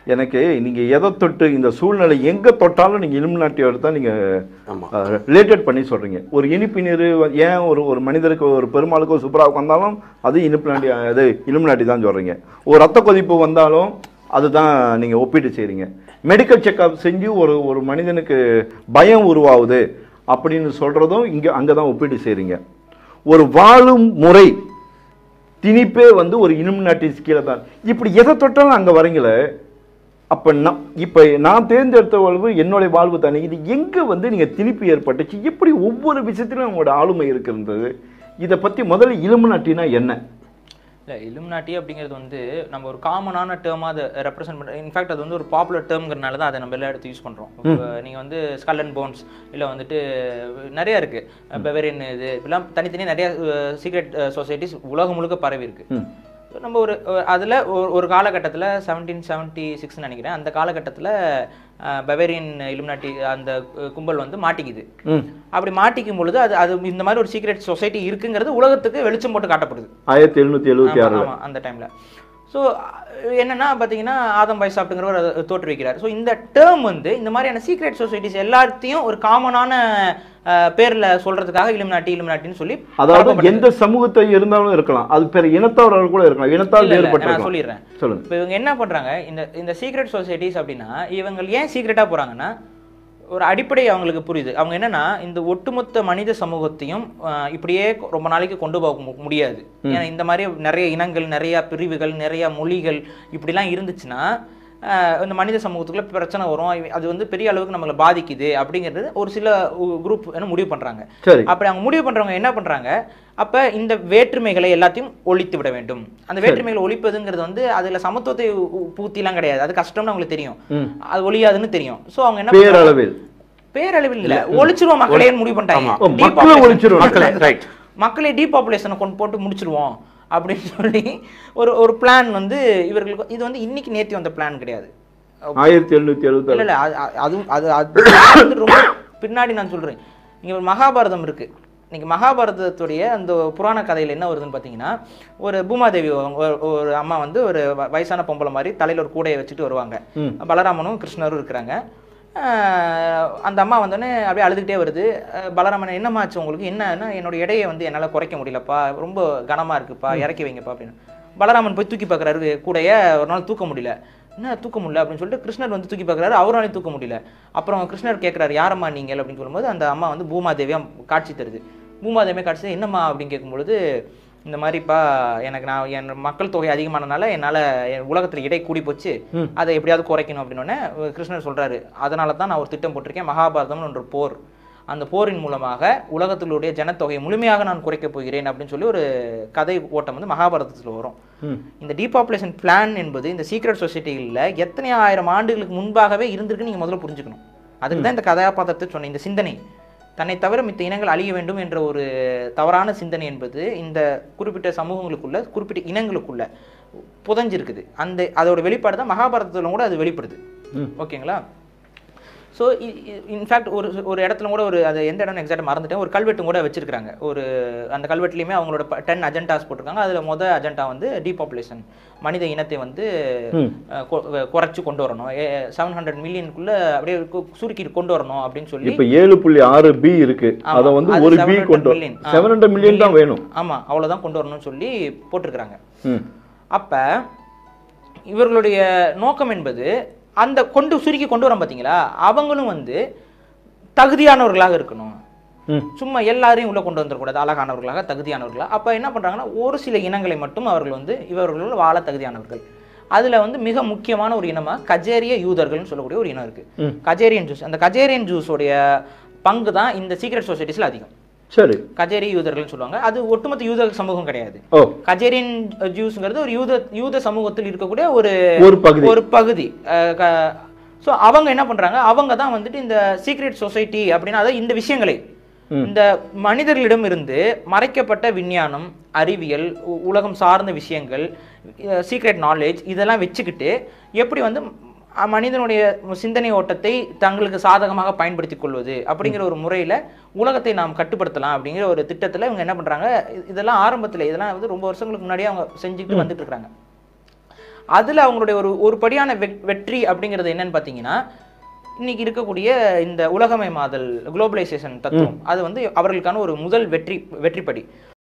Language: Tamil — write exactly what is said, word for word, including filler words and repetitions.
எனக்கு நீங்க எதை தொட்டு இந்த சூழ்நிலை எங்க தொட்டாலும் நீங்க இலுமினாட்டி எடுத்தா நீங்க ரிலேட்டட் பண்ணி சொல்றீங்க. ஒரு இனிப்பு நீர் ஏன் ஒரு ஒரு மனிதருக்கு ஒரு பெருமாளுக்கு ஒரு சூப்பராக வந்தாலும் அது இனிப்புனாட்டி அது இலுமினாட்டி தான் சொல்றீங்க. ஒரு ரத்த கொதிப்பு வந்தாலும் அதுதான் நீங்க ஒப்பீடு செய்றீங்க. மெடிக்கல் செக்அப் செஞ்சு ஒரு ஒரு மனிதனுக்கு பயம் உருவாகுது அப்படின்னு சொல்றதும் இங்க அங்கதான் ஒப்பீடு செய்றீங்க. ஒரு வாழும் முறை திணிப்பே வந்து ஒரு இலுமினாட்டிஸ் கீழே தான். இப்படி எதை தொட்டாலும் அங்க வரீங்களே. அப்போ நான் இப்போ நான் தேர்ந்தெடுத்த வாழ்வு என்னுடைய வாழ்வு தானே. இது எங்கே வந்து நீங்கள் திணிப்பு ஏற்பட்டுச்சு? எப்படி ஒவ்வொரு விஷயத்திலும் உங்களோட ஆளுமை இருக்கிறது? இதை பற்றி முதல்ல இலுமினாட்டினா என்ன? இல்லை, இலுமினாட்டி அப்படிங்கிறது வந்து நம்ம ஒரு காமனான டேர்மாக அதை ரெப்ரசென்ட் பண்ணுறோம். இன்ஃபேக்ட் அது வந்து ஒரு பாப்புலர் டேர்ம்ங்கிறனால தான் அதை நம்ம எல்லா இடத்தையும் யூஸ் பண்ணுறோம். நீங்கள் வந்து ஸ்கல் அண்ட் போன்ஸ் இல்லை வந்துட்டு நிறையா இருக்குது, பெவரின் இது இப்படிலாம் தனித்தனியாக நிறையா சீக்ரெட் சொசைட்டிஸ் உலகம் முழுக்க பரவி இருக்குது. நம்ம ஒரு அதில் ஒரு காலகட்டத்தில் செவன்டீன் செவன்ட்டி சிக்ஸ்ன்னு நினைக்கிறேன், அந்த காலகட்டத்தில் பவேரியன் இலுமினாட்டி அந்த கும்பல் வந்து மாட்டிக்குது. அப்படி மாட்டிக்கும் பொழுது அது அது இந்த மாதிரி ஒரு சீக்ரெட் சொசைட்டி இருக்குங்கிறது உலகத்துக்கு வெளிச்சம் போட்டு காட்டப்படுது ஆயிரத்தி எழுநூத்தி எழுபத்தி ஆறு அந்த டைமில். ஸோ என்னென்னா பார்த்தீங்கன்னா ஆதம் வைஸ் அப்படிங்கிறவர் தோற்றுவிக்கிறார். ஸோ இந்த டேர்ம் வந்து இந்த மாதிரியான சீக்ரெட் சொசைட்டிஸ் எல்லாத்தையும் ஒரு காமனான பேர்ல சொல்றதுக்காக இலுமினாட்டி இலுமினாட்டின்னு சொல்லி, அதாவது எந்த சமூகத்தை இருந்தாலும் இருக்கலாம், அது பேர் இனத்தவர்கள் கூட இருக்கலாம், இனத்தால் வேறுபட்ட. நான் சொல்லிடுறேன். சொல்லுங்க. இப்போ இவங்க என்ன பண்றாங்க, இந்த இந்த சீக்ரெட் சொசைட்டிஸ் அப்படின்னா இவங்க ஏன் சீக்ரெட்டா போறாங்கன்னா ஒரு அடிப்படை அவங்களுக்கு புரியுது. அவங்க என்னன்னா இந்த ஒட்டுமொத்த மனித சமூகத்தையும் இப்படியே ரொம்ப நாளைக்கு கொண்டு போக முடியாது. ஏன்னா இந்த மாதிரி நிறைய இனங்கள், நிறைய பிரிவுகள், நிறைய மொழிகள் இப்படிலாம் இருந்துச்சுன்னா இந்த மனித சமூகத்துக்குள்ள பிரச்சனை வரும், அது வந்து பெரிய அளவுக்கு நம்மளை பாதிக்குது அப்படிங்கிறது ஒரு சில குரூப் என்ன முடிவு பண்றாங்க. அப்படி அவங்க முடிவு பண்றவங்க என்ன பண்றாங்க, அப்ப இந்த வேற்றுமைகளை எல்லாத்தையும் ஒழித்து விட வேண்டும். அந்த வேற்றுமைகளை ஒழிப்பதுங்கிறது வந்து அதுல சமத்துவத்தை பூர்த்திலாம் கிடையாது, அது கஷ்டம்னு அவங்களுக்கு தெரியும், அது ஒழியாதுன்னு தெரியும். சோ அவங்க என்ன பேரளவில் பேரளவில் இல்ல ஒழிச்சிருவோம் மக்களே முடிவு பண்ணிட்டாங்க. மக்களை டீபாப்புலேஷனை கொண்டு போட்டு முடிச்சிருவோம் அப்படின்னு சொல்லி ஒரு ஒரு பிளான் வந்து இவர்களுக்கு. இது வந்து இன்னைக்கு நேத்தி வந்த பிளான் கிடையாது, ஆயிரத்தி எழுநூத்தி எழுபத்தி இல்ல இல்ல அதுவும் அது அது ரொம்ப பின்னாடி. நான் சொல்றேன், இங்க ஒரு மகாபாரதம் இருக்கு. இன்னைக்கு மகாபாரதத்துடைய அந்த புராண கதையில் என்ன வருதுன்னு பார்த்தீங்கன்னா, ஒரு பூமாதேவி ஒரு அம்மா வந்து ஒரு வயசான பொம்பளை மாதிரி தலையில் ஒரு கூடையை வச்சுட்டு வருவாங்க. பலராமனும் கிருஷ்ணரும் இருக்கிறாங்க. அந்த அம்மா வந்தோடனே அப்படியே அழுதுகிட்டே வருது. பலராமன் என்னமாச்சு உங்களுக்கு, என்னன்னா என்னோட எடையை வந்து என்னால் குறைக்க முடியலப்பா, ரொம்ப கனமாக இருக்குப்பா, இறக்கி வைங்கப்பா அப்படின்னு. பலராமன் போய் தூக்கி பார்க்குறாரு கூடைய, ஒரு நாள் தூக்க முடியல. என்ன தூக்க முடியல அப்படின்னு சொல்லிட்டு கிருஷ்ணர் வந்து தூக்கி பார்க்குறாரு, அவராலையும் தூக்க முடியல. அப்புறம் கிருஷ்ணர் கேட்குறாரு யாரம்மா நீங்கள் அப்படின்னு சொல்லும்போது அந்த அம்மா வந்து பூமாதேவியாக காட்சி தருது. பூமாதேவியாக காட்சி என்னம்மா அப்படின்னு கேட்கும்பொழுது, இந்த மாதிரிப்பா எனக்கு நான் என் மக்கள் தொகை அதிகமானனால என்னால் என் உலகத்தில் இடை கூடி போச்சு, அதை எப்படியாவது குறைக்கணும் அப்படின்னோடனே கிருஷ்ணர் சொல்கிறாரு, அதனால தான் நான் ஒரு திட்டம் போட்டிருக்கேன், மகாபாரதம்னு ஒன்று போர், அந்த போரின் மூலமாக உலகத்தினுடைய ஜனத்தொகையை முழுமையாக நான் குறைக்கப் போகிறேன் அப்படின்னு சொல்லி ஒரு கதை ஓட்டம் வந்து மகாபாரதத்தில் வரும். இந்த டீபாப்புலேஷன் பிளான் என்பது இந்த சீக்ரெட் சொசைட்டிகளில் எத்தனை ஆயிரம் ஆண்டுகளுக்கு முன்பாகவே இருந்திருக்குன்னு நீங்கள் முதல்ல புரிஞ்சுக்கணும். அதுக்கு தான் இந்த கதாபாத்திரத்தை சொன்னேன். இந்த சிந்தனை தன்னை தவிர மித்த இனங்கள் அழிய வேண்டும் என்ற ஒரு தவறான சிந்தனை என்பது இந்த குறிப்பிட்ட சமூகங்களுக்குள்ள குறிப்பிட்ட இனங்களுக்குள்ள புதஞ்சிருக்குது. அந்த அதோட வெளிப்பாடு தான் மகாபாரதத்தில் கூட அது வெளிப்படுது. ஓகேங்களா? ஸோ இன்ஃபேக்ட் ஒரு ஒரு இடத்துல கூட ஒரு அது எந்த இடம்னு எக்ஸாக்டாக மறந்துட்டேன், ஒரு கல்வெட்டும் கூட வச்சிருக்காங்க. ஒரு அந்த கல்வெட்டுலையுமே அவங்களோட டென் அஜெண்டாஸ் போட்டிருக்காங்க. அதில் மொதல் அஜெண்டா வந்து டீபாப்புலேஷன், மனித இனத்தை வந்து குறைச்சி கொண்டு வரணும், செவன் ஹண்ட்ரட் மில்லியனுக்குள்ள அப்படியே சுருக்கி கொண்டு வரணும் அப்படின்னு சொல்லி. இப்போ ஏழு புள்ளி ஆறு பி இருக்கு, அதை வந்து ஒரு பி கொண்டு செவன் ஹண்ட்ரட் மில்லியன் தான் வேணும். ஆமாம், அவ்வளோதான் கொண்டு வரணும்னு சொல்லி போட்டிருக்கிறாங்க. அப்போ இவர்களுடைய நோக்கம் என்பது அந்த கொண்டு சுருக்கி கொண்டு வரோம் பார்த்தீங்களா, அவங்களும் வந்து தகுதியானவர்களாக இருக்கணும், சும்மா எல்லாரையும் உள்ள கொண்டு வந்துடக்கூடாது, அழகானவர்களாக தகுதியானவர்களாக. அப்போ என்ன பண்ணுறாங்கன்னா ஒரு சில இனங்களை மட்டும் அவர்கள் வந்து இவர்கள் வாழ தகுதியானவர்கள். அதில் வந்து மிக முக்கியமான ஒரு இனமாக கஜேரிய யூதர்கள்னு சொல்லக்கூடிய ஒரு இனம் இருக்குது, கஜேரியன் ஜூஸ். அந்த கஜேரியன் ஜூஸோடைய பங்கு தான் இந்த சீக்ரெட் சொசைட்டிஸில் அதிகம். சரி, கஜேரி யூதர்கள் சொல்லுவாங்க. அது ஒட்டுமொத்த யூத சமூகம் கிடையாது. கஜேரியன் ஜூஸ்ங்கிறது ஒரு யூத யூத சமூகத்தில் இருக்கக்கூடிய ஒரு ஒரு பகுதி. ஸோ அவங்க என்ன பண்றாங்க, அவங்க தான் வந்துட்டு இந்த சீக்ரெட் சொசைட்டி அப்படின்னா அதாவது இந்த விஷயங்களை, இந்த மனிதர்களிடம் இருந்து மறைக்கப்பட்ட விஞ்ஞானம், அறிவியல், உலகம் சார்ந்த விஷயங்கள், சீக்ரெட் நாலேஜ் இதெல்லாம் வச்சுக்கிட்டு எப்படி வந்து மனிதனுடைய சிந்தனை ஓட்டத்தை தங்களுக்கு சாதகமாக பயன்படுத்திக் கொள்வது அப்படிங்கிற ஒரு முறையில் உலகத்தை நாம் கட்டுப்படுத்தலாம் அப்படிங்கிற ஒரு திட்டத்தில் இவங்க என்ன பண்ணுறாங்க. இதெல்லாம் ஆரம்பத்தில் இதெல்லாம் வந்து ரொம்ப வருஷங்களுக்கு முன்னாடியே அவங்க செஞ்சுக்கிட்டு வந்துட்டு இருக்கிறாங்க. அதில் அவங்களுடைய ஒரு ஒரு படியான வெற்றி அப்படிங்கிறது என்னன்னு பார்த்தீங்கன்னா இன்னைக்கு இருக்கக்கூடிய இந்த உலகமயமாதல் குளோபலைசேஷன் தத்துவம் அது வந்து அவர்களுக்கான ஒரு முதல் வெற்றி வெற்றிப்படி.